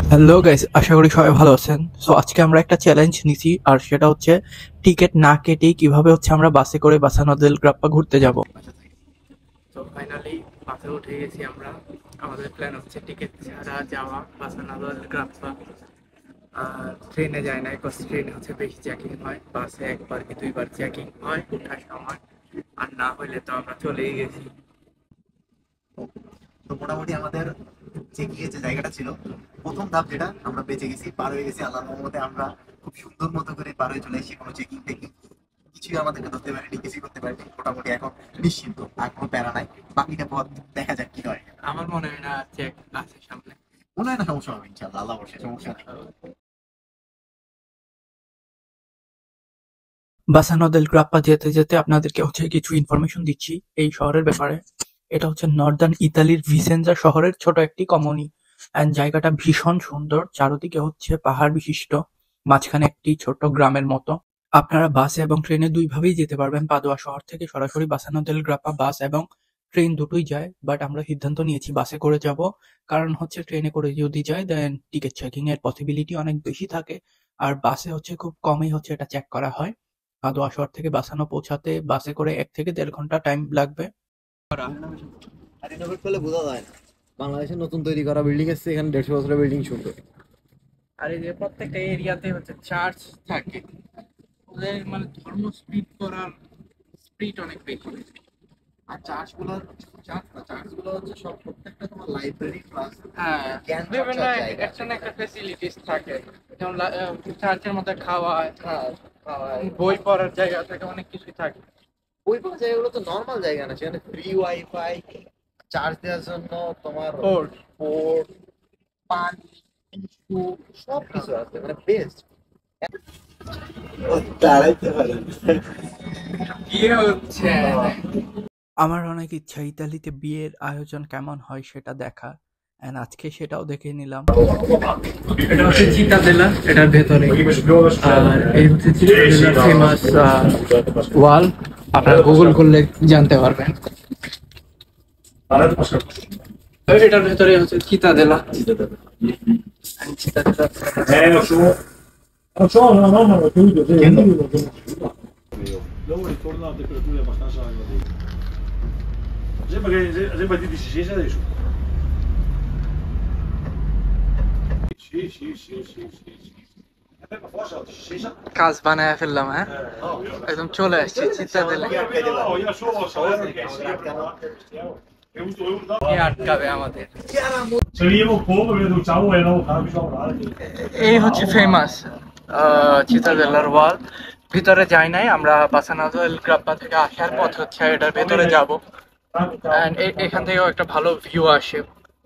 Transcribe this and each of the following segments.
Hello guys, আশা করি সবাই ভালো আছেন। সো আজকে আমরা একটা চ্যালেঞ্জ নিছি, আর সেটা হচ্ছে টিকিট না কেটেই কিভাবে আমরা বাসে করে বাসানো দেল গ্রাপ্পা ঘুরতে যাব। তো ফাইনালি বাসে উঠে গেছি আমরা। আমাদের প্ল্যান হচ্ছে টিকিট ছাড়া যাওয়া বাসানো দেল গ্রাপ্পা। আর ট্রেনে যায় না, বিকজ ট্রেনে বেশি চেকিং হয়, বাসে একবার কি দুইবার চেকিং হয় ওঠার সময়। আর না হইলে তো আমরা চলেই গেছি। তো মোটামুটি আমাদের চেকিং এর যে জায়গাটা ছিল, প্রথম ধাপ যেটা আমরা বেঁচে গেছি, পার হয়ে গেছি আল্লাহর রহমতে। আমরা খুব সুন্দর মতো করে পার হয়ে চলে এসেছি, কোনো চেকিং টেকিং কিছুই আমাদেরকে ধরতে পারেনি, কিছুই করতে পারেনি। মোটামুটি এখন নিশ্চিন্ত, আর কোনো প্যারা নাই। বাকিটা পথ দেখা যাক কি হয়। আমার মনে হয় না চেক আছে সামনে। মনে হয় না সমস্যা হবে, ইনশাল্লাহ আল্লাহ বর্ষে সমস্যা নেই। বাসানো দেল গ্রাপ্পা যেতে যেতে আপনাদেরকে কিছু ইনফরমেশন দিচ্ছি এই শহরের ব্যাপারে। এটা নর্দার্ন ইতালির ভিসেন্জা শহরের ছোট একটি কমনি। অ্যান্ড জায়গাটা ভীষণ সুন্দর, চারদিকে পাহাড় বিশিষ্ট, মাঝখানে একটি ছোট গ্রামের মতো। আপনারা বাসে এবং ট্রেনে দুইভাবেই যেতে পারবেন। পাদোয়া শহর থেকে সরাসরি বাসানো দেল গ্রাপ্পা বাস এবং ট্রেন দুটোই যায়, বাট আমরা সিদ্ধান্ত নিয়েছি বাসে করে যাব। কারণ ট্রেনে করে যদি যাই দেন টিকিট চেকিং এর পসিবিলিটি অনেক বেশি থাকে, আর বাসে খুব কমই এটা চেক করা হয়। পাদোয়া শহর থেকে বাসানো পৌঁছাতে বাসে করে 1 থেকে 1.5 ঘন্টা টাইম লাগবে। আর রিনোভেট করলে বোঝা যায় না, বাংলাদেশের নতুন তৈরি করা বিল্ডিং এসছে, এখানে 150 বছরের বিল্ডিং সুন্দর। আর এই যে প্রত্যেকটা এরিয়াতে চার্চ থাকে, ওদের ধর্ম স্প্রিড করার স্পিড অনেক বেশি। আর চার্চ গুলো হচ্ছে সব প্রত্যেকটা তোমার লাইব্রেরি প্লাস হ্যাঁ, জ্ঞান বিভিন্ন চর্চার জায়গা। একটা না একটা ফেসিলিটিস থাকে, যেমন চার্চের মধ্যে খাওয়া, হ্যাঁ, খাওয়ায়। বই পড়ার জায়গা থাকে, অনেক কিছুই থাকে। ওই পাওয়া জায়গাগুলো তো নর্মাল জায়গা না, সেখানে ফ্রি ওয়াইফাই, চার্জ দেওয়ার জন্য তোমার পোর্ট পোর্ট, পানি, টিস্যু, সব কিছু আছে, মানে বেস্ট। দাঁড়াইতে পারেন। কি হচ্ছে? আমার অনেক ইচ্ছা ইতালিতে বিয়ের আয়োজন কেমন হয় সেটা দেখা, এন্ড আজকে সেটাও দেখে নিলাম। এটা চিতাদেলা, এটার ভেতরে। আর এই চিতাদেলার ফেমাস ওয়াল, আপনারা গুগল করলে জানতে পারবেন। এটার ভেতরে চিতাদেলা। চিতাদেলা lo so, no, no, ma l'ho capito, sì, io l'ho conosciuto. L'avevo ricordato che tu è abbastanza così. Sembra di si adesso. Sì, sì, sì, sì, sì, sì. Ma forse si কাজ বানায় ফেললাম, হ্যাঁ, একদম চলে আসছি চিতাদেলা। io solo so che sì, stiamo. È avuto কে আটকাবে আমাদের? se lì un po' perché tu ciao e non capisco altro. এই ফেমাস চিতাদেলার ওয়াল। ভিতরে যাই নাই, আমরা বাসানাদোল গ্রাপ্পা থেকে আসার পথ এটার ভেতরে যাব। এন্ড এখান থেকেও একটা ভালো ভিউ আসে।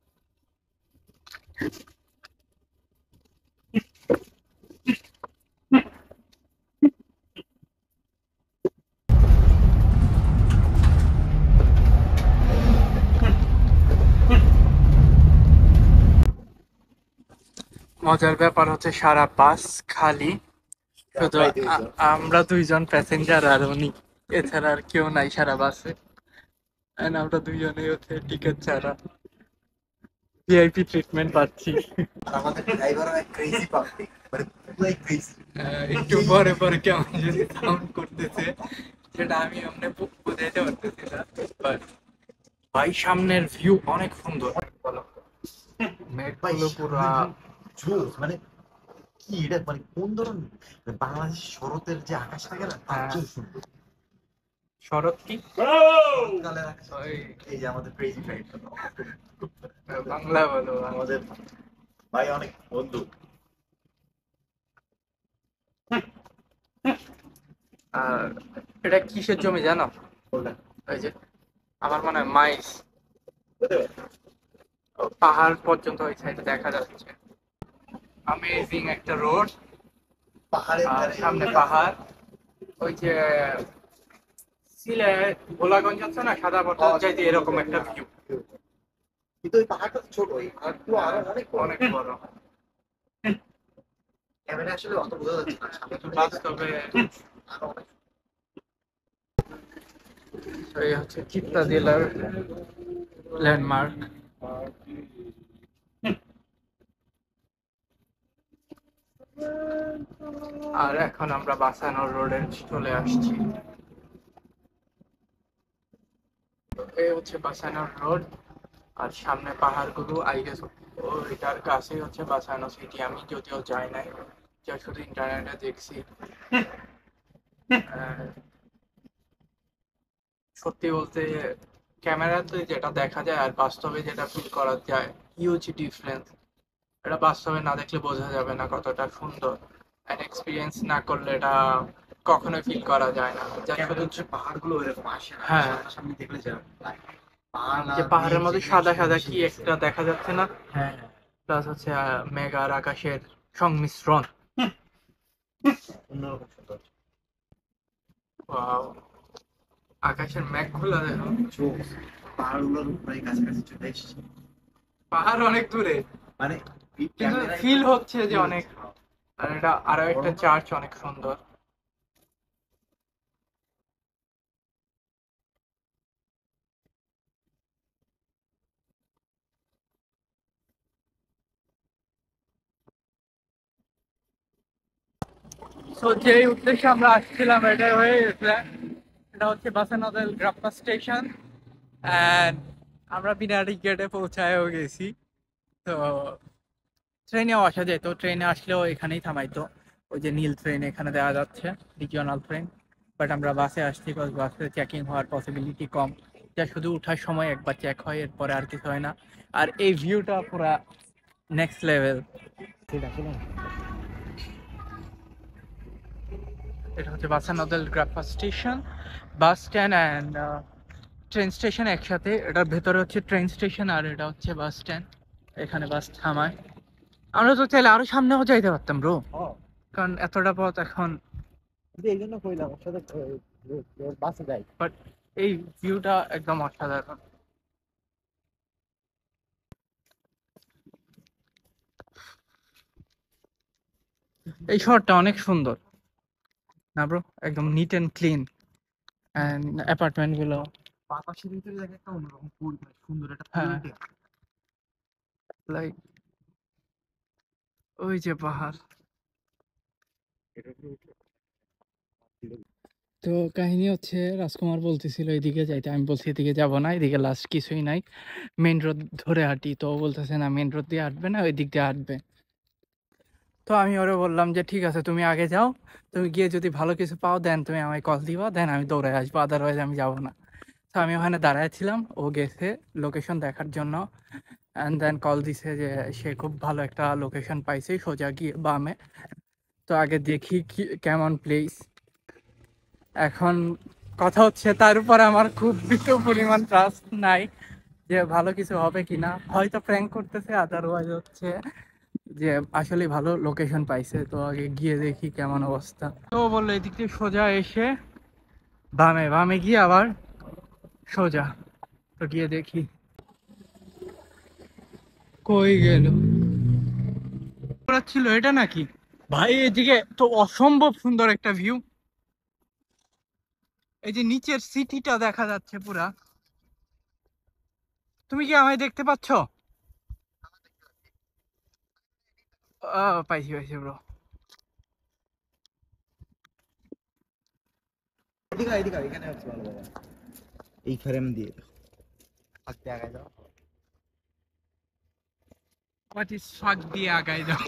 মজার ব্যাপার সারা বাস খালি, শুধু আমরা দুইজন প্যাসেঞ্জার আর উনি, এছাড়া আর কেউ নাই সারা বাসে। এন্ড আমরা দুইজনেই টিকিট ছাড়া ভিআইপি ট্রিটমেন্ট পাচ্ছি। আমাদের ড্রাইভার হয় ক্রেজি পাবলিক, মানে পুরাই ক্রেজি। একটু পরে পরে কেমন যদি সাউন্ড করতেছে, সেটা আমি বোঝাইতে পারতেছি না। But ভাই সামনের ভিউ অনেক সুন্দর, মেঘগুলো পুরা। জোস, মানে কি এটা, মানে কোন ধরনের, মানে বাংলাদেশ শরতের যে আকাশ থাকে না, তার হ্যাঁ। চেয়ে সুন্দর। শরৎ কি শরৎকালের আকাশ, ওই এই যে আমাদের ক্রেজি ফ্রাইড, বাংলা বলো আমাদের ভাই অনেক বন্ধু। আর এটা কিসের জমি জানো? ওই যে আমার মনে হয় মাইস, পাহাড় পর্যন্ত ওই সাইডে দেখা যাচ্ছে। অ্যামেজিং একটা রোড, পাহাড়ের আর ধারে সামনে পাহাড়। ওই যে সিলেট ভোলাগঞ্জ আছে না, সাদা পর্বত চাইতে এরকম একটা ভিউ। কিন্তু ওই পাহাড়টা তো ছোট, এই পাহাড়গুলো আরো অনেক অনেক বড়। ক্যামেরা আসলে অত বোঝা যাচ্ছে না, সামনে চলে গেলে বাস্তবে আরো অনেক। এই চিত্তা জেলার ল্যান্ডমার্ক। আর এখন আমরা বাসানোর রোডে চলে আসছি। এই হচ্ছে বাসানোর রোড, আর সামনে পাহাড়গুলো আই গেস ওইটার কাছেই হচ্ছে বাসানো সিটি। আমি যদিও যাই নাই, যা শুধু ইন্টারনেটে দেখছি। আহ, সত্যি বলতে ক্যামেরাতে যেটা দেখা যায় আর বাস্তবে যেটা ফিল করা যায়, হিউজ ডিফারেন্স। এটা বাস্তবে না দেখলে বোঝা যাবে না কতটা সুন্দর, এন্ড এক্সপিরিয়েন্স না করলে এটা কখনোই ফিল করা যায় না। যা শুধু পাহাড়গুলো এরকম আসে না, হ্যাঁ, সামনে দেখলে যা পাহাড় যে আর পাহাড়ের মেঘ মধ্যে যেখানে সাদা এসে সাদা মিশে কি গেছে। একটা দেখা যাচ্ছে না, হ্যাঁ প্লাস হচ্ছে মেঘ আর আকাশের সংমিশ্রণ। অন্যরকম সুন্দর। Wow, আকাশের মেঘগুলো দেখো। জোস। পাহাড়গুলোর প্রায় কাছাকাছি চলে এসেছি, পাহাড় অনেক দূরে, মানে কিন্তু ফিল হচ্ছে যে অনেক। আর এটা আরো একটা চার্চ অনেক সুন্দর। তো যে উদ্দেশ্যে আমরা আসছিলাম এটা হয়ে গেছে। এটা হচ্ছে বাসানদল গ্রাপ্পা স্টেশন, এন্ড আমরা বিনা টিকেটে পৌঁছায়ও গেছি। তো ট্রেনেও আসা যেত, ট্রেনে আসলেও এখানেই থামাইতো। ওই যে নীল ট্রেন এখানে দেওয়া যাচ্ছে, রিজিওনাল ট্রেন। বাট আমরা বাসে আসছি, বিকজ বাসে চেকিং হওয়ার পসিবিলিটি কম। যা শুধু ওঠার সময় একবার চেক হয়, এরপরে আর কিছু হয় না। আর এই ভিউটা পুরা নেক্সট লেভেল। এটা হচ্ছে Bassano del Grappa station, bus stand and train station একসাথে। এটার ভেতরে হচ্ছে ট্রেন স্টেশন আর এটা হচ্ছে বাস স্ট্যান্ড। এখানে বাস থামায়। আমরা তো চাইলে আরো সামনেও যাইতে পারতাম ব্রো, কারণ এতটা পথ এখন। এই জন্য কইলাম ওর সাথে বাসে যাই। বাট এই ভিউটা একদম অসাধারণ। এই শহরটা অনেক সুন্দর না ব্রো, একদম neat and clean, and apartment গুলো। বাতাসের ভিতরে দেখে একটা অন্যরকম পরিবেশ, সুন্দর একটা হ্যাঁ, পরিবেশ। লাইক ওই যে পাহাড়। তো কাহিনী হচ্ছে রাজকুমার বলতেছিল এদিকে যাইতে, আমি বলছি এদিকে যাব না, এদিকে লাস্ট কিছুই নাই, মেইন রোড ধরে হাঁটি। তো ও বলতেছে না, মেইন রোড দিয়ে হাঁটবে না, ওই দিক দিয়ে হাঁটবে। তো আমি ওরে বললাম যে ঠিক আছে, তুমি আগে যাও, তুমি গিয়ে যদি ভালো কিছু পাও দেন তুমি আমায় কল দিবা, দেন আমি দৌড়ে আসবো, আদারওয়াইজ আমি যাবো না। তো আমি ওখানে দাঁড়ায় ছিলাম, ও গেছে লোকেশন দেখার জন্য, অ্যান্ড দেন কল দিছে যে সে খুব ভালো একটা লোকেশন পাইছে সোজা গিয়ে বামে। তো আগে দেখি কি কেমন প্লেস। এখন কথা হচ্ছে তার উপর আমার খুব বিপুল পরিমাণ ট্রাস্ট নাই যে ভালো কিছু হবে কিনা। হয়তো প্র্যাঙ্ক করতেছে, আদারওয়াইজ হচ্ছে যে আসলে ভালো লোকেশন পাইছে। তো আগে গিয়ে দেখি কেমন অবস্থা। তো বললো এদিক দিয়ে সোজা এসে বামে, বামে গিয়ে আবার সোজা। তো গিয়ে দেখি কই গেল। ছিল এটা নাকি ভাই? এদিকে তো অসম্ভব সুন্দর একটা ভিউ, এই যে নিচের সিটিটা দেখা যাচ্ছে পুরা। তুমি কি আমায় দেখতে পাচ্ছ? পাইছি পাইছি ব্রো। এদিকে এদিকে এখানে হচ্ছে ভালো জায়গা। এই ফ্রেম দিয়ে থাকতে আগায় যাও। হোয়াট ইজ ফাক দিয়ে আগাই যাও।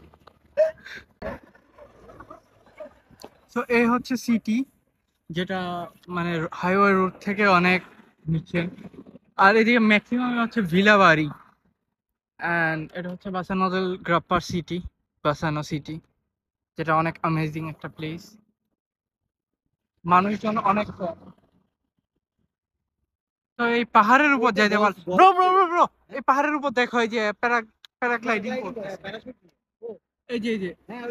তো এই হচ্ছে সিটি, যেটা মানে হাইওয়ে রোড থেকে অনেক নিচে। আর এদিকে ম্যাক্সিমাম হচ্ছে ভিলা বাড়ি। অ্যান্ড এটা হচ্ছে বাসানোদল গ্রাপ্পার সিটি, বাসানো সিটি, যেটা অনেক অ্যামেজিং একটা প্লেস। মানুষজন অনেক কম। তো এই পাহাড়ের উপর যাইতে পার ব্রো ব্রো ব্রো ব্রো, এই পাহাড়ের উপর দেখো এই যে প্যারাগ্লাইডিং করতেছে। এই যে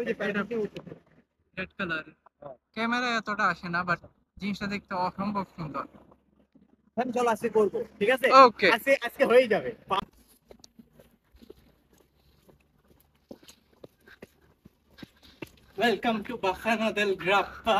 রেড কালার, ক্যামেরা এতটা আসে না, বাট জিনিসটা দেখতে অসম্ভব সুন্দর। চল আজকে করবো, ঠিক আছে? ওকে, আজকে আজকে হয়ে যাবে। Welcome to Bassano del Grappa.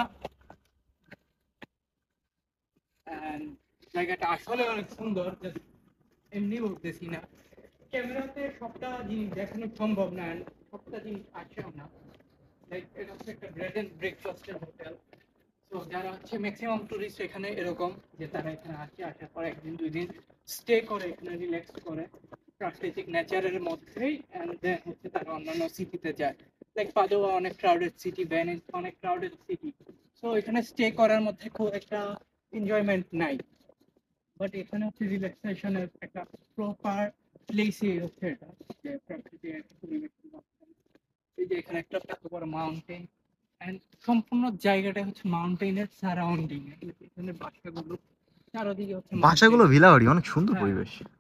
জায়গাটা আসলে অনেক সুন্দর, just এমনি বলতেছি না, ক্যামেরাতে সবটা জিনিস দেখানো সম্ভব না, and সবটা জিনিস আসেও না। এটা হচ্ছে একটা ব্রেড এন্ড ব্রেকফাস্টের হোটেল। তো যারা হচ্ছে ম্যাক্সিমাম টুরিস্ট এখানে এরকম যে তারা এখানে আসে, আসার পর একদিন দুই দিন স্টে করে, এখানে রিল্যাক্স করে প্রাকৃতিক নেচারের মধ্যেই, এন্ড দেন হচ্ছে তারা অন্যান্য সিটিতে যায়। লাইক পাদোয়া অনেক ক্রাউডেড সিটি, ভেনিস অনেক ক্রাউডেড সিটি। সো এখানে স্টে করার মধ্যে খুব একটা এনজয়মেন্ট নাই, বাট এখানে হচ্ছে রিল্যাক্সেশনের একটা প্রপার প্লেসই হচ্ছে এটা, যে প্রাকৃতিক একটা পরিবেশের মাঝখানে। এই যে এখানে একটা এত বড় মাউন্টেন, এন্ড সম্পূর্ণ জায়গাটা হচ্ছে মাউন্টেনের সারাউন্ডিং, এখানে বাসাগুলো চারদিকে হচ্ছে বাসাগুলো mountain। ভিলা বাড়ি, অনেক সুন্দর হ্যাঁ। পরিবেশ।